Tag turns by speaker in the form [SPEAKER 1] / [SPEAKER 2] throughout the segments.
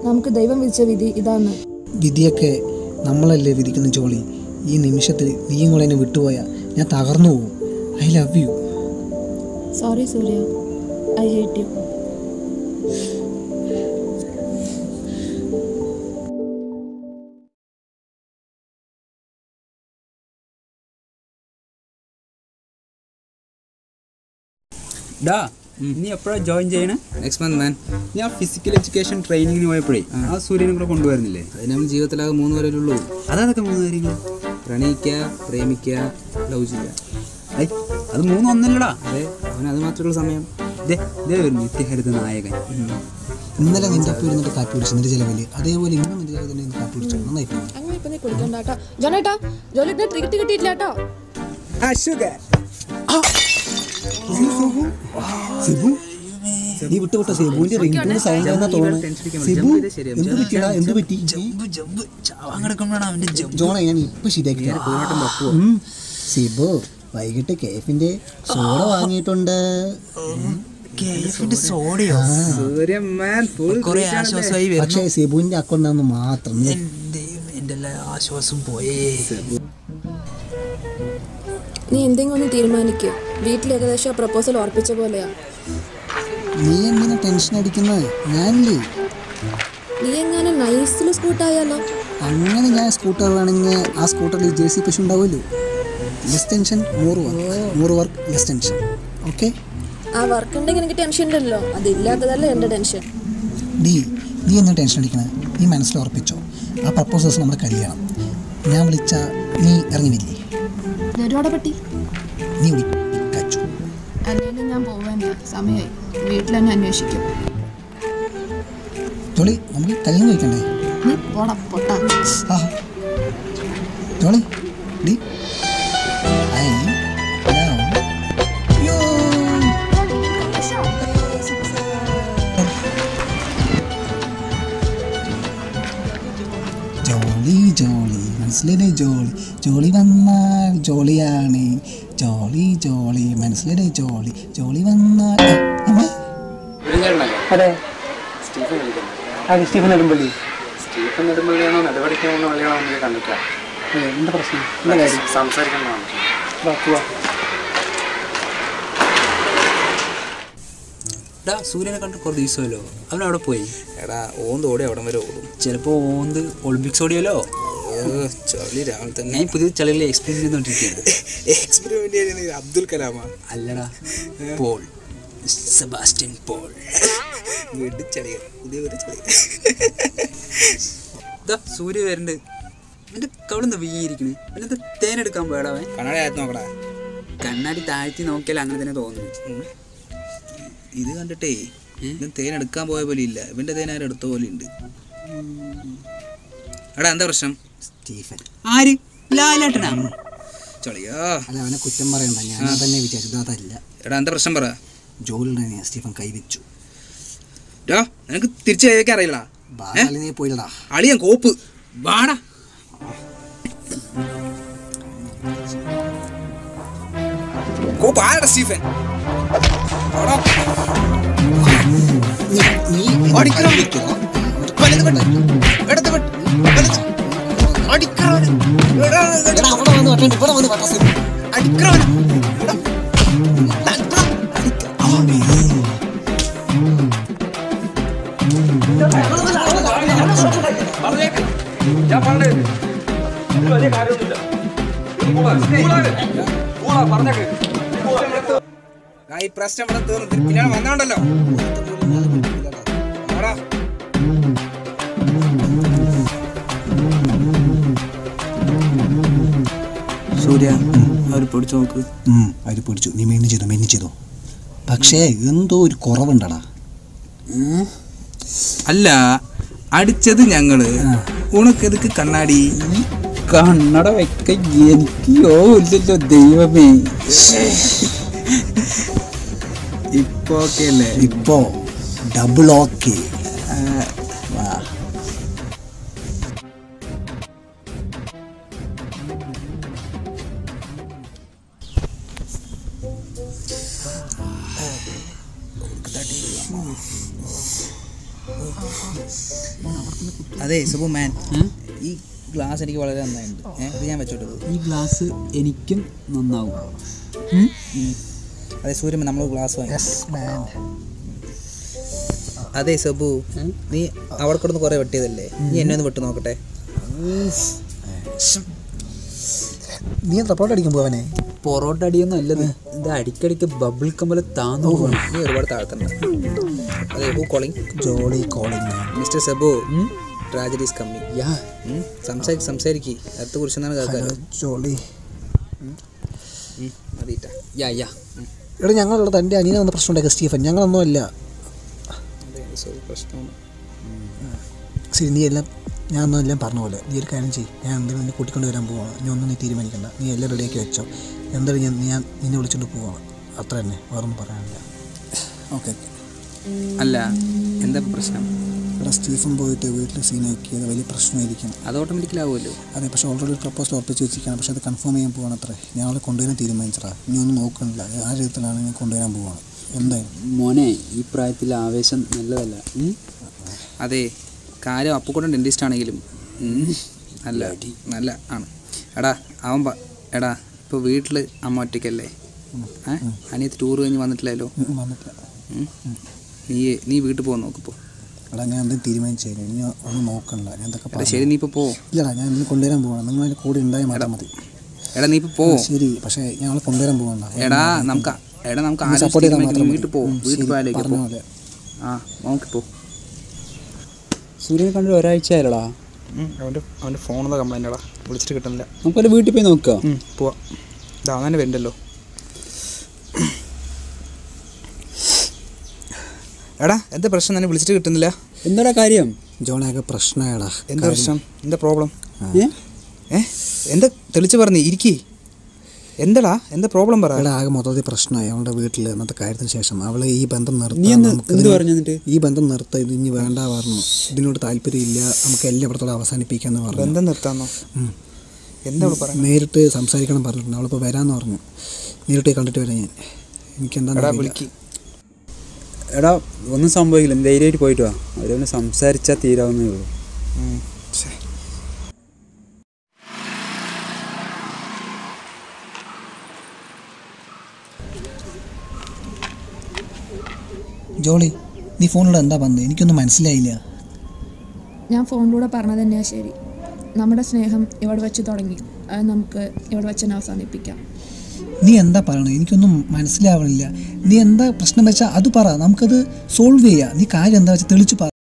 [SPEAKER 1] നമുക്ക് ദൈവം വിധിച്ച വിധി ഇതാണ്.
[SPEAKER 2] വിധിയൊക്കെ നമ്മളല്ലേ വിധിക്കുന്ന ജോളി. ഈ നിമിഷത്തിൽ നീയും കൂടെ എന്നെ വിട്ടുപോയാൽ ഞാൻ തകർന്നു പോകും. I love you.
[SPEAKER 1] Sorry Surya, I hate you.
[SPEAKER 3] ഡാ, നീ എപ്പോഴാണ് ജോയിൻ ചെയ്യണേ?
[SPEAKER 4] Next month man.
[SPEAKER 3] ഞാൻ ഫിസിക്കൽ എഡ്യൂക്കേഷൻ ട്രെയിനിങ്ങിന് പോയപ്പോഴേ ആ സൂര്യനെ കൂടെ കൊണ്ടുവരുന്നില്ലേ?
[SPEAKER 4] അത് നമ്മൾ ജീവിതത്തിലാകെ 3 പേരല്ലേ?
[SPEAKER 3] അതൊക്കെ 3 കാര്യങ്ങൾ.
[SPEAKER 4] പ്രണയിക്കുക, പ്രേമിക്കുക, ലവ് ചെയ്യുക.
[SPEAKER 3] അത് 3 ഒന്നല്ലടാ.
[SPEAKER 4] അതെ, അവനത് മാത്രമുള്ള സമയം.
[SPEAKER 3] ഇതേ ഒരു നിത്യഹരിത നായകൻ.
[SPEAKER 2] ഇന്നലെ നിന്റെ ഒപ്പം ഇരുന്നിട്ട് കാപ്പി കുടിച്ചു നിന്റെ ചിലവില്, അതേപോലെ ഇന്നും നിന്റെ ചിലവിൽ തന്നെ കാപ്പി കുടിച്ചു. നന്നായി.
[SPEAKER 1] അങ്ങനെ ഇപ്പൊ നീ കുടിക്കണ്ടാട്ടോ ജോണേട്ടാ. ജോലിയുടെ ട്രിക്കറ്റ് കിട്ടിയിട്ടില്ല കേട്ടോ.
[SPEAKER 2] നീ വിട്ടുവിട്ട സെബുവിന്റെ റിംഗ് സൈൻ ചെയ്യുന്ന തോന്നുന്നു. സെബു എന്ത് പറ്റിയടാ? എന്ത് പറ്റി? ജോണ ഞാൻ ഇപ്പൊ ശരിയാക്കി. സെബു വൈകിട്ട് കേഫിന്റെ സോഡ വാങ്ങിയിട്ടുണ്ട്. പക്ഷേ സെബുവിന്റെ അക്കൗണ്ട് മാത്രം.
[SPEAKER 4] ആശ്വാസം പോയേ.
[SPEAKER 1] നീ എന്തെങ്കിലും ഒന്ന് തീരുമാനിക്കുക. വീട്ടിൽ ഏകദേശം പ്രപ്പോസൽ ഉറപ്പിച്ച പോലെയാ.
[SPEAKER 2] നീ എന്തിനാ ടെൻഷൻ അടിക്കുന്നത്? ഞാനില്ലേ.
[SPEAKER 1] നീ എങ്ങനെ നൈസിൽ സ്കൂട്ടായാലോ?
[SPEAKER 2] അങ്ങനെ ഞാൻ സ്കൂട്ടർ വേണമെങ്കിൽ ആ സ്കൂട്ടറിൽ JC പശു ഉണ്ടാവുമല്ലോ. Less tension more work less tension. Okay,
[SPEAKER 1] ആ വർക്ക് ഉണ്ടെങ്കിൽ എനിക്ക് ടെൻഷൻ ഉണ്ടല്ലോ. അതില്ലാത്തതല്ല എൻ്റെ ടെൻഷൻ.
[SPEAKER 2] നീ എന്നാ ടെൻഷൻ അടിക്കണേ? നീ മനസ്സിൽ ഉറപ്പിച്ചോ, ആ പ്രപ്പോസൽസ് നമ്മുടെ കല്യാണം. ഞാൻ വിളിച്ച നീ ഇറങ്ങിയില്ലേ?
[SPEAKER 1] ഒരുപാട് പറ്റി
[SPEAKER 2] നീ വിളിച്ചു.
[SPEAKER 1] അല്ലെങ്കിൽ ഞാൻ പോവാൻ സമയമായി. വീട്ടിൽ തന്നെ അന്വേഷിക്കും.
[SPEAKER 2] ജോളി, നമുക്ക് കല്യാണം കഴിക്കണ്ടേ?
[SPEAKER 1] നീ പോടാ പൊട്ടാ.
[SPEAKER 2] ജോളി ഡി I love you. Jolly Jolly മനസ്സിലെ ജോളി. ജോളി വന്നാൽ ജോളിയാണ്. ജോളി ജോളി മനസ്സിലെ ജോളി. ജോളി വന്നാൽ
[SPEAKER 4] അതെ.
[SPEAKER 2] സ്റ്റീഫൻ നെടുമ്പള്ളി.
[SPEAKER 4] സ്റ്റീഫൻ നെടുമ്പള്ളിയാണോ നെടുപടിക്കാണോ വള്ളിയാണോ കണ്ടിട്ടാ?
[SPEAKER 2] എന്താ പ്രശ്നം? എന്താ കാര്യം?
[SPEAKER 4] സംസാരിക്കണം. സൂര്യനെ കണ്ട് കുറേ ദിവസമല്ലോ. അവനവിടെ പോയി. എടാ ഓന്ത് ഓടി അവിടം വരെ ഓടും.
[SPEAKER 3] ചിലപ്പോൾ ഓന്ത് ഒളിമ്പിക്സ് ഓടിയല്ലോ.
[SPEAKER 4] ചളി രാവിലെ തന്നെ.
[SPEAKER 3] ഞാൻ പുതിയ ചളികളിൽ എക്സ്പീരിയൻസ് ചെയ്തുകൊണ്ടിരിക്കുകയാണ്.
[SPEAKER 4] എക്സ്പെരിമെന്റ് ചെയ്യുന്നത് അബ്ദുൽ കലാമാ?
[SPEAKER 3] അല്ലടാ, പോൾ, സെബാസ്റ്റ്യൻ പോൾ.
[SPEAKER 4] വീട്ടിൽ ചളികൾ, പുതിയ ഒരു ചളികൾ.
[SPEAKER 3] സൂര്യ വരുന്നുണ്ട്. എൻ്റെ കവിളെന്താ വീയിരിക്കണ്? പിന്നെ തേനെടുക്കാൻ പോയടാവൻ.
[SPEAKER 4] കണ്ണാടി ആയിട്ട് നോക്കടാ.
[SPEAKER 3] കണ്ണാടി താഴ്ത്തി നോക്കിയാൽ അങ്ങനെ തന്നെ തോന്നുന്നു.
[SPEAKER 4] ഇത് കണ്ടിട്ടേ ഇവൻ തേനെടുക്കാൻ പോയ പോലെ ഇല്ല. ഇവൻ്റെ തേൻ ആരും എടുത്ത പോലെ ഉണ്ട്. എടാ എന്താ പ്രശ്നം?
[SPEAKER 2] സ്റ്റീഫൻ.
[SPEAKER 3] ആര്? ലാലേട്ടനാ?
[SPEAKER 4] ചളിയാ.
[SPEAKER 2] അല്ല, അവനെ കുറ്റം പറയണ്ട. ഞാൻ തന്നെ വിചാരിച്ചത് അതല്ല.
[SPEAKER 4] എടാ എന്താ പ്രശ്നം പറ.
[SPEAKER 2] ജോലിയുടെ സ്റ്റീഫൻ കൈവച്ചു.
[SPEAKER 4] നിനക്ക് തിരിച്ചു കഴിക്കാൻ അറിയില്ലടാ.
[SPEAKER 2] നീ പോയില്ലടാ.
[SPEAKER 4] അളിയൻ കോപ്പ് വാടാ. കോപ്പ് ആരടാ സ്റ്റീഫൻ? ഈ പ്രശ്നം ഇവിടെ തീർന്നു. പിന്നെ വന്നോണ്ടല്ലോ.
[SPEAKER 3] സൂര്യ, അവർ പിടിച്ചു നോക്ക്.
[SPEAKER 2] അവർ പിടിച്ചു. നീ മെയിൻ ചെയ്തോ. പക്ഷേ എന്തോ ഒരു കുറവുണ്ടടാ.
[SPEAKER 4] അല്ല, അടിച്ചത് ഞങ്ങള്. ഉണക്കെതുക്ക് കണ്ണാടി?
[SPEAKER 3] കണ്ണട വെക്ക എനിക്കോ ഇല്ലല്ലോ ദൈവമേ.
[SPEAKER 4] ഇപ്പൊ ഓക്കെ അല്ലേ?
[SPEAKER 2] ഇപ്പോ ഡബിൾ ഓക്കെ.
[SPEAKER 4] അതെ സുബു മാൻ, ഈ ഗ്ലാസ് എനിക്ക് വളരെ നന്നായിട്ടുണ്ട്. ഇത് ഞാൻ വെച്ചോട്ടത്.
[SPEAKER 3] ഈ ഗ്ലാസ് എനിക്കും നന്നാവും.
[SPEAKER 4] അതെ സൂര്യൻ, നമ്മൾ ഗ്ലാസ് വാങ്ങി. അതെ സബു, നീ അവിടെ കിടന്ന് കുറേ വെട്ടിയതല്ലേ, നീ എന്നെ ഒന്ന് വെട്ടി നോക്കട്ടെ.
[SPEAKER 2] നീ എന്താ പൊറോട്ട അടിക്കാൻ പോവാനെ?
[SPEAKER 3] പൊറോട്ട അടിയൊന്നും അല്ലത്, ഇത് അടിക്കടിക്ക് ബബിൾ കമ്പല താന്നു പോകണം.
[SPEAKER 4] നീ ഒരുപാട് താഴ്ത്തണ്ട. അതെ who calling?
[SPEAKER 2] Jolly calling.
[SPEAKER 4] Mister Sabu, tragedy is coming. സംസാരിക്ക്, അടുത്ത കുറിച്ചെന്നാണ് കേൾക്കാറ്.
[SPEAKER 2] ജോളി
[SPEAKER 4] മതിട്ടാ.
[SPEAKER 2] എടാ ഞങ്ങളുടെ തൻ്റെ അനിയനെ വന്ന പ്രശ്നം ഉണ്ടാക്കുക സ്റ്റീഫൻ, ഞങ്ങളൊന്നും അല്ല.
[SPEAKER 4] പ്രശ്നമാണ്.
[SPEAKER 2] ശരി, നീ എല്ലാം ഞാൻ ഒന്നും എല്ലാം പറഞ്ഞ പോലെ നീ ഒരു കാര്യം ചെയ്യും. ഞാൻ എന്തെങ്കിലും നിന്നെ കൂട്ടിക്കൊണ്ട് വരാൻ പോവാണ്. നീ ഒന്നും നീ തീരുമാനിക്കണ്ട. നീ എല്ലാം റെഡിയാക്കി വെച്ചോ. എന്തായാലും ഞാൻ നിന്നെ വിളിച്ചുകൊണ്ട് പോവാണ്. അത്ര തന്നെ, വേറൊന്നും പറയാനില്ല. ഓക്കെ.
[SPEAKER 4] അല്ല, എന്താ പ്രശ്നം?
[SPEAKER 2] ഇവിടെ സ്റ്റീഫൻ പോയിട്ട് വീട്ടിൽ സീനാക്കിയത് വലിയ പ്രശ്നമായിരിക്കും.
[SPEAKER 4] അത് ഓട്ടോമാറ്റിക്കലാവുമല്ലോ.
[SPEAKER 2] അതെ, പക്ഷേ ഓൾറെഡി ഒരു പ്രപ്പോസൽ ഉറപ്പിച്ച് വെച്ചിരിക്കുകയാണ്. പക്ഷേ അത് കൺഫേം ചെയ്യാൻ പോവാണ്. അത്രേ, ഞങ്ങളെ കൊണ്ടുവരാൻ തീരുമാനിച്ചടാ. ഇനി ഒന്നും നോക്കണില്ല. ആ രീതിയിലാണ് ഞാൻ കൊണ്ടുവരാൻ പോവാണ്. എന്തായാലും
[SPEAKER 3] മോനെ, ഈ പ്രായത്തിൽ ആവേശം നല്ലതല്ല.
[SPEAKER 4] അതെ, കാര്യം അപ്പുകൂടെ ഡെൻറ്റിസ്റ്റ് ആണെങ്കിലും നല്ല ആണ്. എടാ ഇപ്പോൾ വീട്ടിൽ അമ്മ ഒറ്റയ്ക്കല്ലേ? അനിയത്ത് ടൂർ കഴിഞ്ഞ് വന്നിട്ടില്ലല്ലോ.
[SPEAKER 2] വന്നിട്ടില്ല.
[SPEAKER 4] നീ വീട്ടിൽ പോകാൻ നോക്കിപ്പോൾ.
[SPEAKER 2] എടാ ഞാൻ എന്തെങ്കിലും തീരുമാനിച്ചു കഴിഞ്ഞു. ഇനി ഒന്നും നോക്കണില്ല. ഞാൻ എന്തൊക്കെ
[SPEAKER 4] എടാ ശരി, നീ ഇപ്പോൾ പോ.
[SPEAKER 2] ഇല്ലടാ, ഞാൻ ഇന്ന് കൊണ്ടുവരാൻ പോവാണ്. നിങ്ങൾ അതിൻ്റെ കൂടെ ഉണ്ടായാൽ മാത്രം മതി.
[SPEAKER 4] എടാ നീ ഇപ്പോൾ പോ.
[SPEAKER 2] ശരി, പക്ഷേ ഞങ്ങൾ കൊണ്ടുവരാൻ പോകണ്ട.
[SPEAKER 4] എടാ നമുക്ക്
[SPEAKER 2] സപ്പോർട്ട് ചെയ്താൽ മാത്രം
[SPEAKER 4] വീട്ടിൽ പോകും. വീട്ടിൽ പോയാലേക്ക്
[SPEAKER 2] പറഞ്ഞ പോലെ.
[SPEAKER 4] നോക്കിപ്പോ.
[SPEAKER 3] സൂര്യനെ കണ്ടിട്ട് ഒരാഴ്ച ആയല്ലടാ.
[SPEAKER 4] അവൻ്റെ ഫോണിന്ന് കംപ്ലൈൻ്റ് എടാ, വിളിച്ചിട്ട് കിട്ടുന്നില്ല.
[SPEAKER 3] നമുക്കല്ല വീട്ടിൽ പോയി നോക്കാം.
[SPEAKER 4] പോവാം. ഇതാ അങ്ങനെ വരണ്ടല്ലോ. എടാ എന്താ പ്രശ്നം? തന്നെ വിളിച്ചിട്ട് കിട്ടുന്നില്ല.
[SPEAKER 3] എന്താടാ കാര്യം?
[SPEAKER 2] ജോണാകെ പ്രശ്നമാടാ.
[SPEAKER 4] എന്താ പ്രശ്നം? എന്താ പ്രോബ്ലം? എന്താ തെളിച്ച് പറഞ്ഞേ? ഇരിക്കേ. എന്താ പ്രോബ്ലം പറ.
[SPEAKER 2] എടാ ആകെ മൊത്തത്തിൽ പ്രശ്നമായി അവളുടെ വീട്ടിൽ. അന്നത്തെ കാര്യത്തിന് ശേഷം അവൾ ഈ ബന്ധം
[SPEAKER 3] ഈ
[SPEAKER 2] ബന്ധം നിർത്താൻ ഇത് ഇനി വേണ്ട പറഞ്ഞു. ഇതിനോട് താല്പര്യമില്ല, നമുക്ക് എല്ലായിടത്തോളം അവസാനിപ്പിക്കാന്ന് പറഞ്ഞു.
[SPEAKER 4] ബന്ധം നിർത്താന്നോ? എന്താ പറയുക?
[SPEAKER 2] നേരിട്ട് സംസാരിക്കണം പറഞ്ഞിട്ടുണ്ട്. അവളിപ്പോൾ വരാമെന്ന് പറഞ്ഞു. നേരിട്ട് കണ്ടിട്ട് വരാം ഞാൻ. എനിക്കെന്താ
[SPEAKER 4] വിളിക്ക്.
[SPEAKER 3] എടാ ഒന്നും സംഭവിക്കില്ല, ധൈര്യമായിട്ട് പോയിട്ട് വാ. അവരൊന്ന് സംസാരിച്ചാൽ തീരാവുന്നേ ഉള്ളൂ.
[SPEAKER 2] ജോളി, നീ ഫോണിലൂടെ എന്താ പറഞ്ഞത്? എനിക്കൊന്നും മനസ്സിലായില്ല.
[SPEAKER 1] ഞാൻ ഫോണിലൂടെ പറഞ്ഞത് തന്നെയാണ് ശരി. നമ്മുടെ സ്നേഹം ഇവിടെ വെച്ച് തുടങ്ങി, അത് നമുക്ക് ഇവിടെ വെച്ച് തന്നെ അവസാനിപ്പിക്കാം.
[SPEAKER 2] നീ എന്താ പറയണത്? എനിക്കൊന്നും മനസ്സിലാവണില്ല. നീ എന്താ പ്രശ്നം വെച്ചാൽ അത് പറ, നമുക്കത് സോൾവ് ചെയ്യാം. നീ കാര്യം എന്താ വെച്ചാൽ തെളിച്ച് പറ.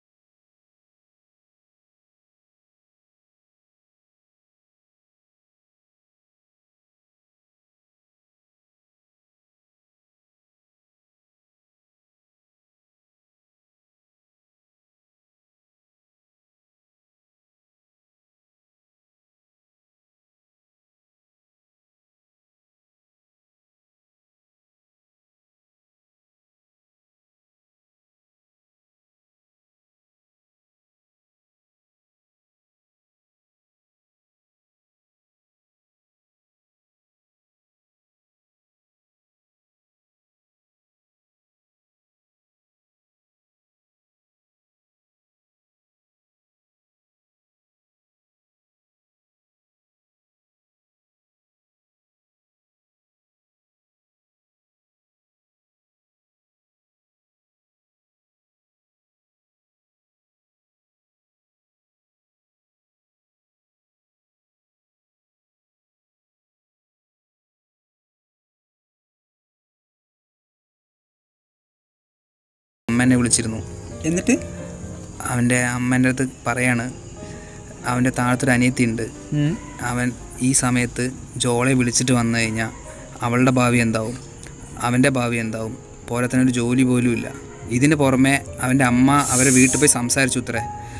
[SPEAKER 4] അമ്മേനെ വിളിച്ചിരുന്നു.
[SPEAKER 3] എന്നിട്ട്
[SPEAKER 4] അവൻ്റെ അമ്മേൻ്റെ അടുത്ത് പറയാണ്, അവൻ്റെ താഴത്തൊരു അനിയത്തിയുണ്ട്. അവൻ ഈ സമയത്ത് ജോളെ വിളിച്ചിട്ട് വന്നു കഴിഞ്ഞാൽ അവളുടെ ഭാവി എന്താവും, അവൻ്റെ ഭാവി എന്താവും, പോരാത്തന്നെ ഒരു ജോലി പോലും ഇല്ല. ഇതിന് പുറമെ അവൻ്റെ അമ്മ അവരെ വീട്ടിൽ പോയി സംസാരിച്ചു.